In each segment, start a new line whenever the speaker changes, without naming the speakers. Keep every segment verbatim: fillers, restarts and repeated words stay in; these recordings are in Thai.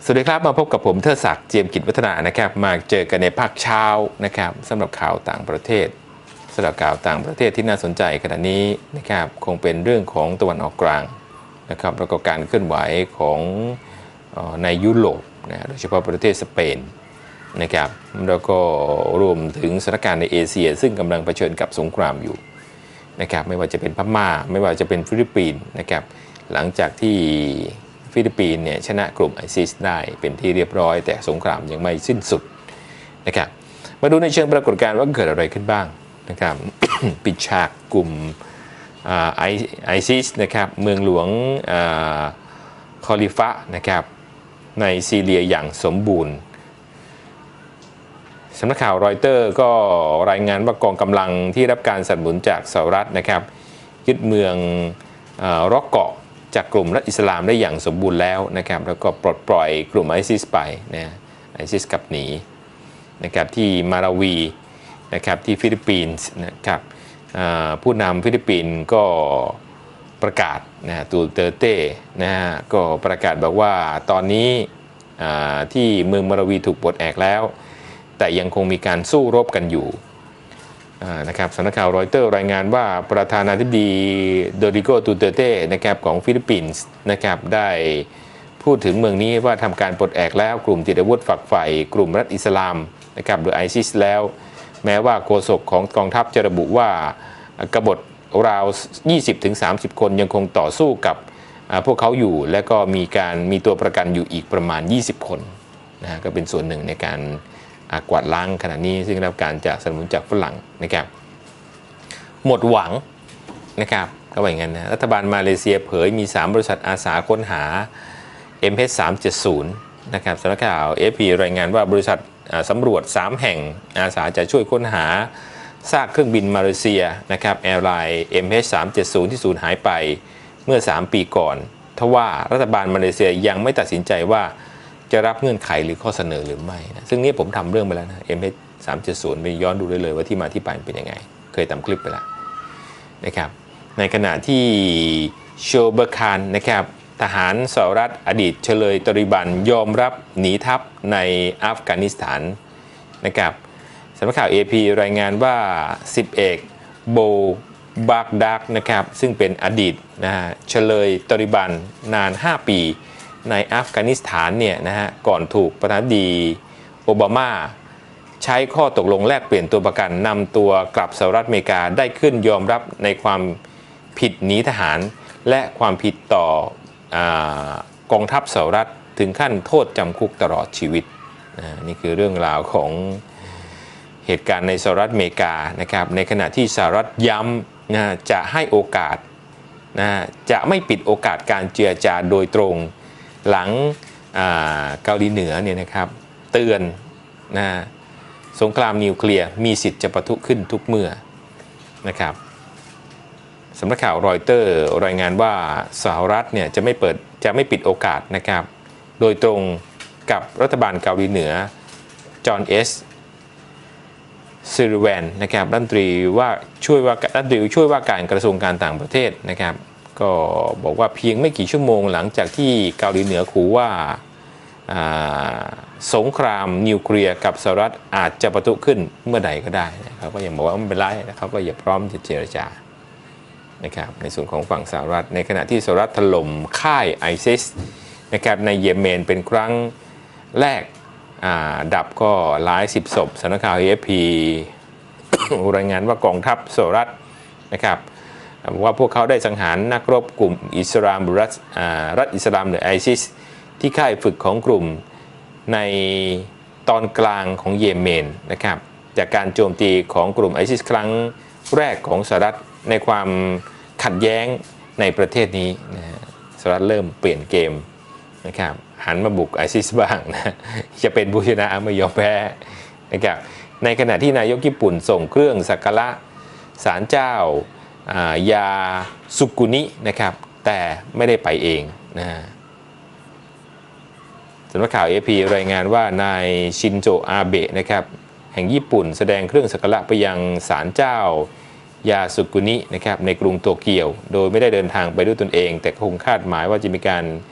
สวัสดีครับมาพบกับผมเทิดศักดิ์เจียมกิจวัฒนานะครับมาเจอกันในภาคเช้านะครับสำหรับข่าวต่างประเทศสำหรับข่าวต่างประเทศที่น่าสนใจขณะนี้นะครับคงเป็นเรื่องของตะวันออกกลางนะครับแล้วก็การเคลื่อนไหวของในยุโรปนะโดยเฉพาะประเทศสเปนนะครับแล้วก็รวมถึงสถานการณ์ในเอเชียซึ่งกำลังเผชิญกับสงครามอยู่นะครับไม่ว่าจะเป็นพม่าไม่ว่าจะเป็นฟิลิปปินส์นะครับหลังจากที่ฟิลิปปินส์เนี่ยชนะกลุ่มไอซิสได้เป็นที่เรียบร้อยแต่สงครามยังไม่สิ้นสุดนะครับมาดูในเชิงปรากฏการณ์ว่าเกิดอะไรขึ้นบ้างนะครับ ปิดฉากกลุ่มไอซิสนะครับเมืองหลวงคอลิฟะนะครับในซีเรียอย่างสมบูรณ์สำนักข่าวรอยเตอร์ก็รายงานว่ากองกำลังที่รับการสนับสนุนจากสหรัฐนะครับยึดเมืองร็อกเกาะจากกลุ่มรัฐอิสลามได้อย่างสมบูรณ์แล้วนะครับแล้วก็ปลดปล่อยกลุ่มไอซิสไปนะไอซิสกลับหนีนะครับที่มาราวีนะครับที่ฟิลิปปินส์นะครับผู้นำฟิลิปปินส์ก็ประกาศนะตูเตอร์เต้นะฮะก็ประกาศบอกว่าตอนนี้ที่เมืองมาราวีถูกปลดแอกแล้วแต่ยังคงมีการสู้รบกันอยู่นะครับสำนักข่าวรอยเตอร์รายงานว่าประธานาธิบดีโดริโก ตูเตอร์เต้นะครับของฟิลิปปินส์นะครับได้พูดถึงเมืองนี้ว่าทำการปลดแอกแล้วกลุ่มติดอาวุธฝักใฝ่กลุ่มรัฐอิสลามนะครับหรือไอซิสแล้วแม้ว่าโฆษกของกองทัพจะระบุว่ากบฏราว ยี่สิบถึงสามสิบ คนยังคงต่อสู้กับพวกเขาอยู่และก็มีการมีตัวประกันอยู่อีกประมาณยี่สิบคนนะก็เป็นส่วนหนึ่งในการกวาดล้างขณะนี้ซึ่งได้รับการจากสนับสนุนจากฝรั่งนะครับหมดหวังนะครับก็ว่าอย่างนั้นนะรัฐบาลมาเลเซียเผยมีสามบริษัทอาสาค้นหา เอ็ม เอช สามเจ็ดศูนย์ นะครับสำนักข่าว เอ เอฟ พี รายงานว่าบริษัทสำรวจสามแห่งอาสาจะช่วยค้นหาซากเครื่องบินมาเลเซียนะครับแอร์ไลน์ เอ็ม เอช สามเจ็ดศูนย์ ที่สูญหายไปเมื่อสามปีก่อนทว่ารัฐบาลมาเลเซียยังไม่ตัดสินใจว่าจะรับเงื่อนไขหรือข้อเสนอหรือไม่นะซึ่งนี้ผมทำเรื่องไปแล้วนะ เอ็ม เอช สามเจ็ดศูนย์ ไปย้อนดูได้เลยว่าที่มาที่ไปเป็นยังไงเคยทำคลิปไปแล้วนะครับในขณะที่โชเบอร์คานนะครับทหารสหรัฐอดีตเฉลยตริบันยอมรับหนีทัพในอัฟกานิสถานนะครับสำนักข่าว เอ พี รายงานว่าสิบเอกโบบากดักนะครับซึ่งเป็นอดีตนะฮะเฉลยตริบันนานห้าปีในอัฟกานิสถานเนี่ยนะฮะก่อนถูกประธานาธิบดีโอบามาใช้ข้อตกลงแลกเปลี่ยนตัวประกันนำตัวกลับสหรัฐอเมริกาได้ขึ้นยอมรับในความผิดหนีทหารและความผิดต่อกองทัพสหรัฐถึงขั้นโทษจำคุกตลอดชีวิตนี่คือเรื่องราวของเหตุการณ์ในสหรัฐอเมริกานะครับในขณะที่สหรัฐย้ำนะจะให้โอกาสนะจะไม่ปิดโอกาสการเจรจาโดยตรงหลังเกาหลีเหนือเนี่ยนะครับเตือนนะสงครามนิวเคลียร์มีสิทธิ์จะปะทุขึ้นทุกเมื่อนะครับสำนักข่าวรอยเตอร์รายงานว่าสหรัฐเนี่ยจะไม่เปิดจะไม่ปิดโอกาสนะครับโดยตรงกับรัฐบาลเกาหลีเหนือจอห์นเอสซิริแวนนะครับรัฐมนตรีว่าช่วยว่ารัฐมนตรีช่วยว่าการกระทรวงการต่างประเทศนะครับก็บอกว่าเพียงไม่กี่ชั่วโมงหลังจากที่เกาหลีเหนือขู่ว่าสงครามนิวเคลียร์กับสหรัฐอาจจะปะทุขึ้นเมื่อใดก็ได้เขาก็ยังบอกว่าไม่เป็นไรเขาก็อย่าพร้อมจะเจรจานะครับในส่วนของฝั่งสหรัฐในขณะที่สหรัฐถล่มค่ายไอซิสนะครับในเยเมนเป็นครั้งแรกดับก็หลายสิบศพสำนักข่าว เอ เอฟ พี รายงานว่ากองทัพสหรัฐนะครับบอกว่าพวกเขาได้สังหารนักรบกลุ่มอิสลามรัฐรัฐอิสลามหรือไอซิสที่ค่ายฝึกของกลุ่มในตอนกลางของเยเมนนะครับจากการโจมตีของกลุ่มไอซิสครั้งแรกของสหรัฐในความขัดแย้งในประเทศนี้นะสหรัฐเริ่มเปลี่ยนเกมนะครับหันมาบุกไอซิสบ้างนะจะเป็นผู้ชนะไม่ยอมแพ้นะครับในขณะที่นายกญี่ปุ่นส่งเครื่องสักการะศาลเจ้ายาสุกุนินะครับแต่ไม่ได้ไปเองนะสำนักข่าว เอ พี รายงานว่านายชินโจอาเบะนะครับแห่งญี่ปุ่นแสดงเครื่องสักการะไปยังศาลเจ้ายาสุกุนินะครับในกรุงโตเกียวโดยไม่ได้เดินทางไปด้วยตนเองแต่คงคาดหมายว่าจะมีการ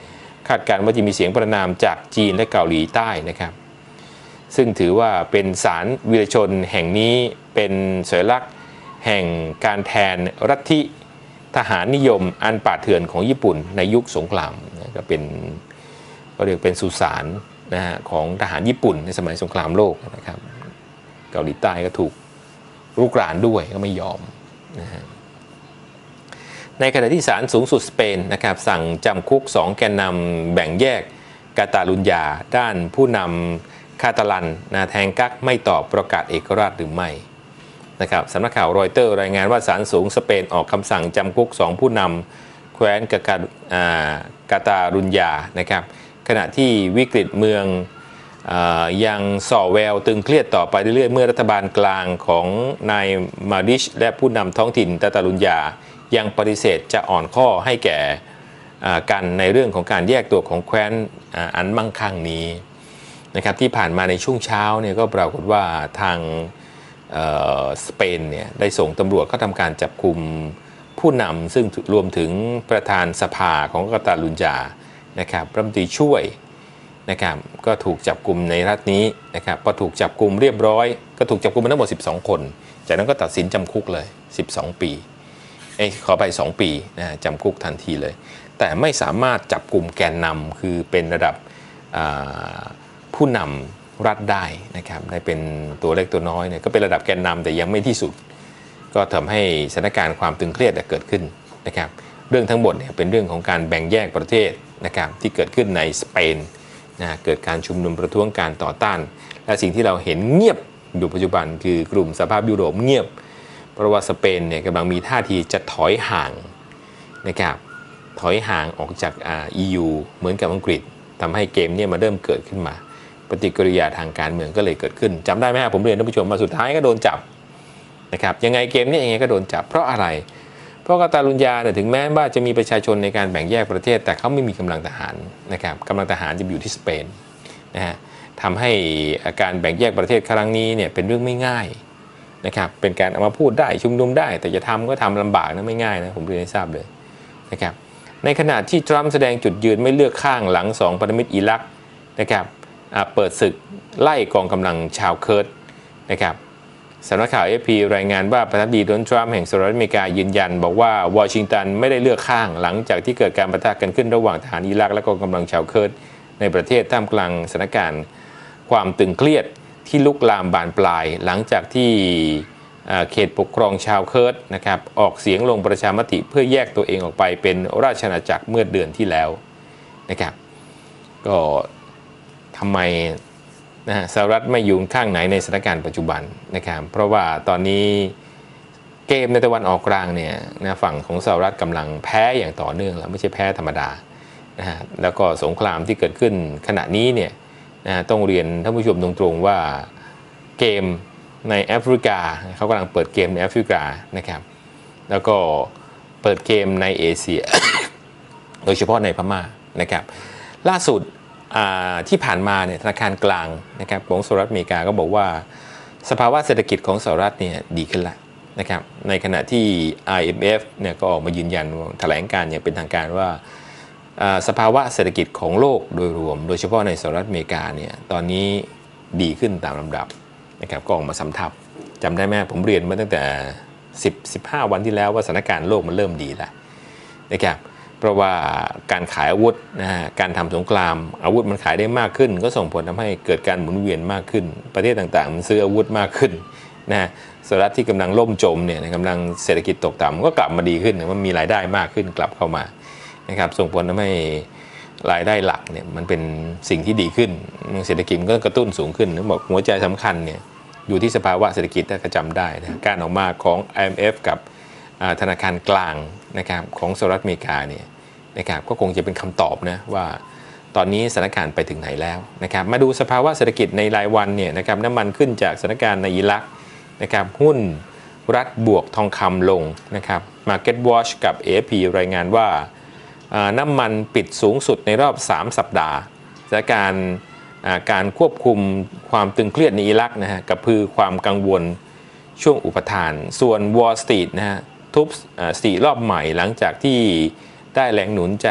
คาดการณ์ว่าจะมีเสียงประณามจากจีนและเกาหลีใต้นะครับซึ่งถือว่าเป็นศาลวีรชนแห่งนี้เป็นสัญลักษณ์แห่งการแทนลัทธิทหารนิยมอันป่าเถื่อนของญี่ปุ่นในยุคสงครามนะก็เป็นก็เรียกเป็นสุสานนะฮะของทหารญี่ปุ่นในสมัยสงครามโลกนะครับเกาหลีใต้ก็ถูกรุกรานด้วยก็ไม่ยอมนะฮะในขณะที่ศาลสูงสุดสเปนนะครับสั่งจำคุกสองแกนนำแบ่งแยกกาตาลุญญาด้านผู้นำคาตาลันนาแทงกักไม่ตอบประกาศเอกราชหรือไม่นะครับสำนักข่าวรอยเตอร์รายงานว่าศาลสูงสเปนออกคำสั่งจำคุกสองผู้นำแคว้นกากาตาลุญญานะครับขณะที่วิกฤตเมืองยังส่อแววตึงเครียดต่อไปเรื่อยๆเมื่อรัฐบาลกลางของนายมาดิชและผู้นำท้องถิ่นกาตาลุญญายังปฏิเสธจะอ่อนข้อให้แก่กันในเรื่องของการแยกตัวของแคว้นอันมั่งคั่งนี้นะครับที่ผ่านมาในช่วงเช้าเนี่ยก็ปรากฏว่าทางสเปนเนี่ยได้ส่งตำรวจเข้าทำการจับกุมผู้นำซึ่งรวมถึงประธานสภาของกาตาลุญญานะครับรัฐมนตรีช่วยนะครับก็ถูกจับกุมในรัฐนี้นะครับพอถูกจับกุมเรียบร้อยก็ถูกจับกุมมาทั้งหมดสิบสองคนจากนั้นก็ตัดสินจำคุกเลยสิบสองปีเอ้ขอไปสองปีนะจำคุกทันทีเลยแต่ไม่สามารถจับกลุ่มแกนนำคือเป็นระดับผู้นำรัฐได้นะครับได้เป็นตัวเล็กตัวน้อยเนี่ยก็เป็นระดับแกนนำแต่ยังไม่ที่สุดก็ทำให้สถานการณ์ความตึงเครียดเกิดขึ้นนะครับเรื่องทั้งหมดเนี่ยเป็นเรื่องของการแบ่งแยกประเทศนะครับที่เกิดขึ้นในสเปนนะเกิดการชุมนุมประท้วงการต่อต้านและสิ่งที่เราเห็นเงียบอยู่ปัจจุบันคือกลุ่มสหภาพยุโรปเงียบเพราะว่าสเปนเนี่ยกำลังมีท่าทีจะถอยห่างนะครับถอยห่างออกจาก อี ยู เหมือนกับอังกฤษทำให้เกมเนี่ยมาเริ่มเกิดขึ้นมาปฏิกิริยาทางการเมืองก็เลยเกิดขึ้นจำได้ไหมครับผมเรียนท่านผู้ชมมาสุดท้ายก็โดนจับนะครับยังไงเกมนี้ยังไงก็โดนจับเพราะอะไรเพราะกาตาลุญญาเนี่ยถึงแม้ว่าจะมีประชาชนในการแบ่งแยกประเทศแต่เขาไม่มีกำลังทหารนะครับกำลังทหารจะอยู่ที่สเปนนะฮะทำให้การแบ่งแยกประเทศครั้งนี้เนี่ยเป็นเรื่องไม่ง่ายนะครับเป็นการเอามาพูดได้ชุมนุมได้แต่จะทำก็ทำลำบากนะไม่ง่ายนะผมเรียนให้ทราบเลยนะครับในขณะที่ทรัมป์แสดงจุดยืนไม่เลือกข้างหลังสองพันธมิตรอิรักนะครับเปิดศึกไล่กองกำลังชาวเคิร์ดนะครับสำนักข่าว เอ เอฟ พี รายงานว่าประธานาธิบดีโดนัลด์ทรัมป์แห่งสหรัฐอเมริกายืนยันบอกว่าวอชิงตันไม่ได้เลือกข้างหลังจากที่เกิดการปะทะกันขึ้นระหว่างทหารอิรักและกองกำลังชาวเคิร์ดในประเทศท่ามกลางสถานการณ์ความตึงเครียดที่ลุกลามบานปลายหลังจากที่เขตปกครองชาวเคิร์ดนะครับออกเสียงลงประชามติเพื่อแยกตัวเองออกไปเป็นราชอาณาจักรเมื่อเดือนที่แล้วนะครับก็ทำไมนะฮะสหรัฐไม่อยู่ข้างไหนในสถานการณ์ปัจจุบันนะครับเพราะว่าตอนนี้เกมในตะวันออกกลางเนี่ยนะฝั่งของสหรัฐกำลังแพ้อย่างต่อเนื่องแล้วไม่ใช่แพ้ธรรมดานะฮะแล้วก็สงครามที่เกิดขึ้นขณะนี้เนี่ยนะต้องเรียนท่านผู้ชมตรงๆว่าเกมในแอฟริกาเขากำลังเปิดเกมในแอฟริกานะครับแล้วก็เปิดเกมในเอเชีย โดยเฉพาะในพม่านะครับล่าสุดที่ผ่านมาเนี่ยธนาคารกลางนะครับของสหรัฐอเมริกาก็บอกว่าสภาวะเศรษฐกิจของสหรัฐเนี่ยดีขึ้นแล้วนะครับในขณะที่ ไอ เอ็ม เอฟ เนี่ยก็ออกมายืนยันแถลงการอย่างเป็นทางการว่าสภาวะเศรษฐกิจของโลกโดยรวมโดยเฉพาะในสหรัฐอเมริกาเนี่ยตอนนี้ดีขึ้นตามลำดับนะครับก็ออกมาสำทับจำได้ไหมผมเรียนมาตั้งแต่สิบ สิบห้าวันที่แล้วว่าสถานการณ์โลกมันเริ่มดีแล้วนะครับเพราะว่าการขายอาวุธนะฮะการทำสงครามอาวุธมันขายได้มากขึ้นก็ส่งผลทำให้เกิดการหมุนเวียนมากขึ้นประเทศต่างๆมันซื้ออาวุธมากขึ้นนะฮะสหรัฐที่กำลังล่มจมเนี่ยกำลังเศรษฐกิจตกต่ำก็กลับมาดีขึ้นมันมีรายได้มากขึ้นกลับเข้ามานะครับส่งผลทำให้รายได้หลักเนี่ยมันเป็นสิ่งที่ดีขึ้นเศรษฐกิจก็กระตุ้นสูงขึ้นบอกหัวใจสำคัญเนี่ยอยู่ที่สภาวะเศรษฐกิจถ้าจำได้นะการออกมาของ ไอ เอ็ม เอฟ กับธนาคารกลางนะครับของสหรัฐอเมริกาเนี่ยนะครับก็คงจะเป็นคำตอบนะว่าตอนนี้สถานการณ์ไปถึงไหนแล้วนะครับมาดูสภาวะเศรษฐกิจในรายวันเนี่ยนะครับน้ำมันขึ้นจากสถานการณ์ในอิรักนะครับหุ้นรัฐบวกทองคำลงนะครับ Market Watch กับ เอ เอฟ พี รายงานว่าน้ำมันปิดสูงสุดในรอบสามสัปดาห์สถานการณ์การควบคุมความตึงเครียดในอิรักนะฮะกับพือความกังวลช่วงอุปทานส่วน Wall Street นะฮะทุบสถิติรอบใหม่หลังจากที่ได้แรงหนุนจากห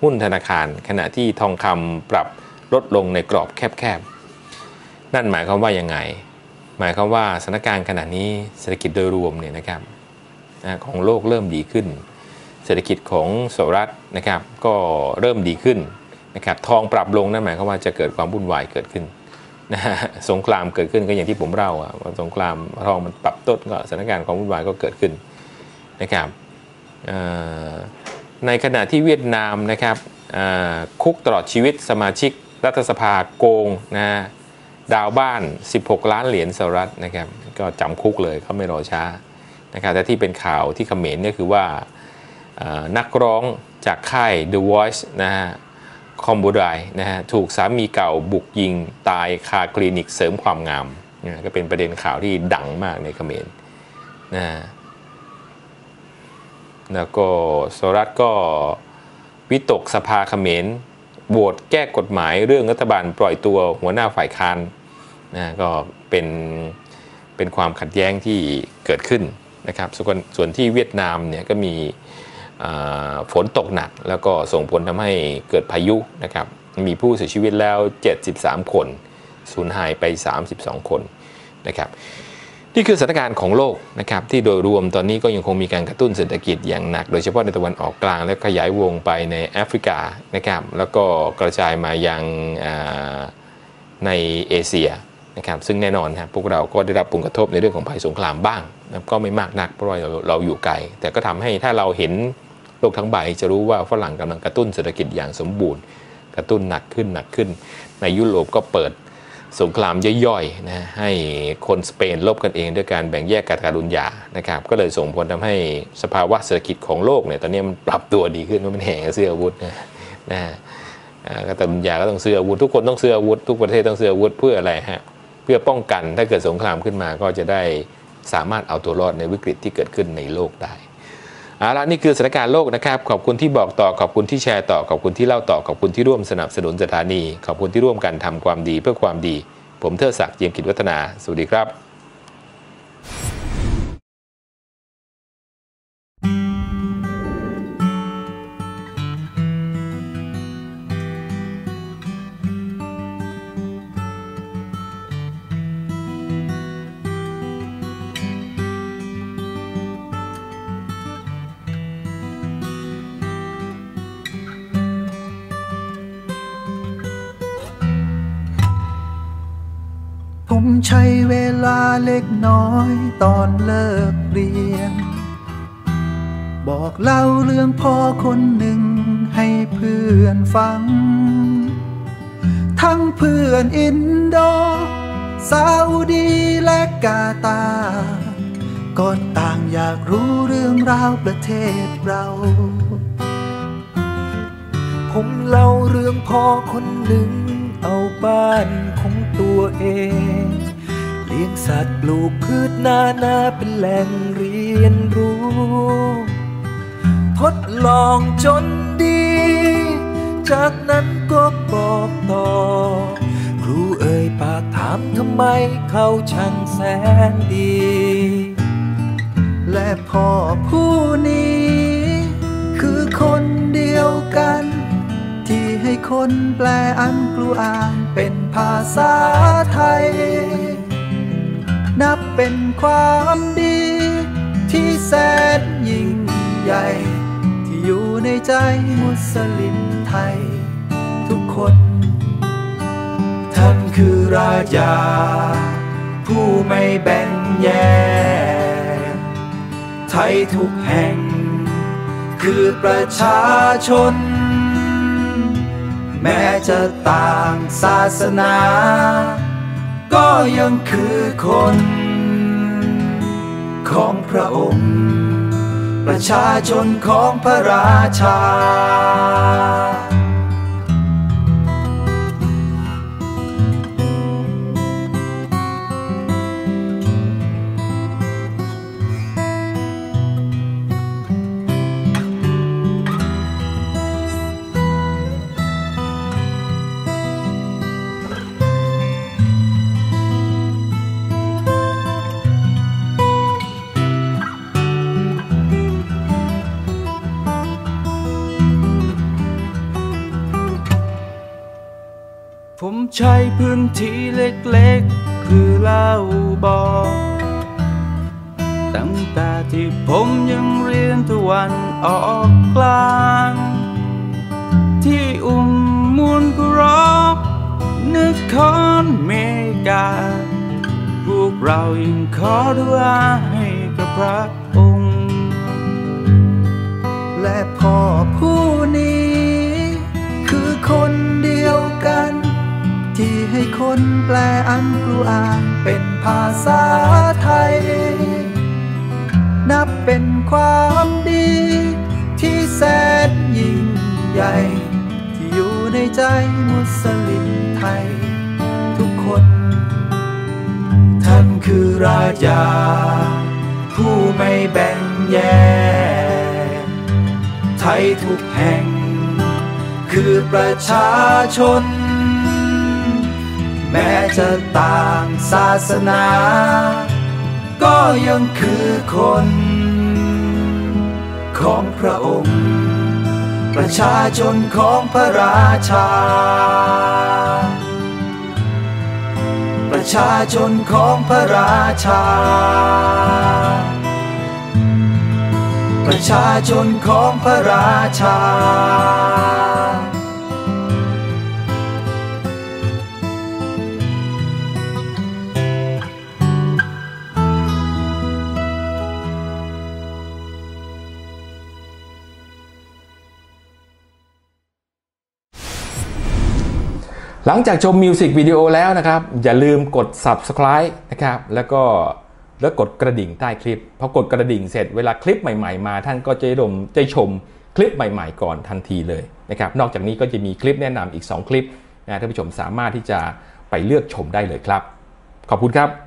หุ้นธนาคารขณะที่ทองคำปรับลดลงในกรอบแคบๆนั่นหมายความว่ายังไงหมายความว่าสถานการณ์ขณะนี้เศรษฐกิจโดยรวมเนี่ยนะครับของโลกเริ่มดีขึ้นเศรษฐกิจของสหรัฐนะครับก็เริ่มดีขึ้นนะครับทองปรับลงนั่นหมายความว่าจะเกิดความวุ่นวายเกิดขึ้นนะฮะสงครามเกิดขึ้นก็อย่างที่ผมเล่าอ่ะสงครามทองมันปรับต้นก็สถานการณ์ความวุ่นวายก็เกิดขึ้นนะครับในขณะที่เวียดนามนะครับคุกตลอดชีวิตสมาชิกรัฐสภาโกงนะดาวบ้านสิบหกล้านเหรียญสหรัฐนะครับก็จำคุกเลยเขาไม่รอช้านะครับแต่ที่เป็นข่าวที่เขมรเนี่ยคือว่านักร้องจากค่าย The Voice นะฮะคอมบูไดนะฮะถูกสามีเก่าบุกยิงตายคาคลินิกเสริมความงามนะก็เป็นประเด็นข่าวที่ดังมากในเขมรนะแล้วก็สหรัฐก็วิตกสภาเขมรโหวตแก้กฎหมายเรื่องรัฐบาลปล่อยตัวหัวหน้าฝ่ายค้านนะก็เป็นเป็นความขัดแย้งที่เกิดขึ้นนะครับส่วนส่วนที่เวียดนามเนี่ยก็มีฝนตกหนักแล้วก็ส่งผลทำให้เกิดพายุนะครับมีผู้เสียชีวิตแล้วเจ็ดสิบสามคนสูญหายไปสามสิบสองคนนะครับนี่คือสถานการณ์ของโลกนะครับที่โดยรวมตอนนี้ก็ยังคงมีการกระตุ้นเศรษฐกิจอย่างหนักโดยเฉพาะในตะวันออกกลางและขยายวงไปในแอฟริกานะครับแล้วก็กระจายมายังในเอเชียนะครับซึ่งแน่นอนครับพวกเราก็ได้รับผลกระทบในเรื่องของภัยสงครามบ้างก็ไม่มากนักเพราะเราเราอยู่ไกลแต่ก็ทำให้ถ้าเราเห็นโลกทั้งใบจะรู้ว่าฝรั่งกำลังกระตุ้นเศรษฐกิจอย่างสมบูรณ์กระตุ้นหนักขึ้นหนักขึ้นในยุโรปก็เปิดสงครามย่อยๆนะให้คนสเปนลบกันเองด้วยการแบ่งแยกกาตาลุญญานะครับก็เลยส่งผลทำให้สภาวะเศรษฐกิจของโลกเนี่ยตอนนี้มันปรับตัวดีขึ้นมันแห่ซื้ออาวุธนะนะกาตาลุญญาก็ต้องซื้ออาวุธทุกคนต้องซื้ออาวุธทุกประเทศต้องซื้ออาวุธเพื่ออะไรฮะเพื่อป้องกันถ้าเกิดสงครามขึ้นมาก็จะได้สามารถเอาตัวรอดในวิกฤตที่เกิดขึ้นในโลกได้เอาละนี่คือสถานการณ์โลกนะครับขอบคุณที่บอกต่อขอบคุณที่แชร์ต่อขอบคุณที่เล่าต่อขอบคุณที่ร่วมสนับสนุนสถานีขอบคุณที่ร่วมกันทำความดีเพื่อความดีผมเทิดศักดิ์เจียมกิจวัฒนาสวัสดีครับ
ผมใช้เวลาเล็กน้อยตอนเลิกเรียนบอกเล่าเรื่องพ่อคนหนึ่งให้เพื่อนฟังทั้งเพื่อนอินโดซาอุดีและกาตาร์ก็ต่างอยากรู้เรื่องราวประเทศเราผมเล่าเรื่องพ่อคนหนึ่งเอาบ้านของตัวเองเลี้ยงสัตว์ปลูกพืชนานาเป็นแหล่งเรียนรู้ทดลองจนดีจากนั้นก็บอกต่อครูเอ่ยปากถามทำไมเขาช่างแสนดีและพ่อผู้นี้คือคนเดียวกันที่ให้คนแปลอันกลัวอ่านเป็นภาษาไทยนับเป็นความดีที่แสนยิ่งใหญ่ที่อยู่ในใจมุสลิมไทยทุกคนท่านคือราชาผู้ไม่แบ่งแยกไทยทุกแห่งคือประชาชนแม้จะต่างศาสนาก็ยังคือคนของพระองค์ประชาชนของพระราชา
ผมใช้พื้นที่เล็กๆคือเล่าบอกตั้งแต่ที่ผมยังเรียนตะวันออกกลางที่อุ้มมูลกุรอนครเมกาพวกเรายังขอดุอาให้กับพระองค์
และพ่อผู้นี้คือคนเดียวกันที่ให้คนแปลอันกลูอ่านเป็นภาษาไทยนับเป็นความดีที่แสนยิ่งใหญ่ที่อยู่ในใจมุสลิมไทยทุกคนท่านคือราชาผู้ไม่แบ่งแยกไทยทุกแห่งคือประชาชนแม้จะต่างศาสนาก็ยังคือคนของพระองค์ประชาชนของพระราชาประชาชนของพระราชาประชาชนของพระราชา
หลังจากชมมิวสิกวิดีโอแล้วนะครับอย่าลืมกด ซับสไครบ์ นะครับแล้วก็แล้วกดกระดิ่งใต้คลิปพอกดกระดิ่งเสร็จเวลาคลิปใหม่ๆมาท่านก็จะได้ได้ชมคลิปใหม่ๆก่อนทันทีเลยนะครับนอกจากนี้ก็จะมีคลิปแนะนำอีกสองคลิปนะท่านผู้ชมสามารถที่จะไปเลือกชมได้เลยครับขอบคุณครับ